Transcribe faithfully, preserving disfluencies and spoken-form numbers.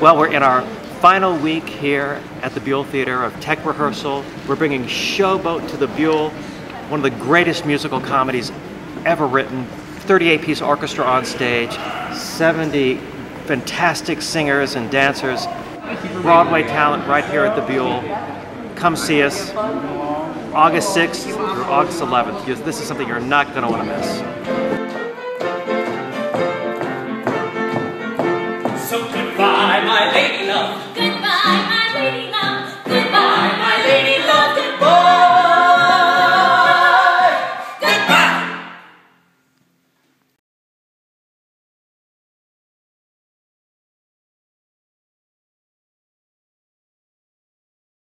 Well, we're in our final week here at the Buell Theater of Tech Rehearsal. We're bringing Showboat to the Buell, one of the greatest musical comedies ever written. thirty-eight piece orchestra on stage, seventy fantastic singers and dancers, Broadway talent right here at the Buell. Come see us August sixth through August eleventh. This is something you're not going to want to miss.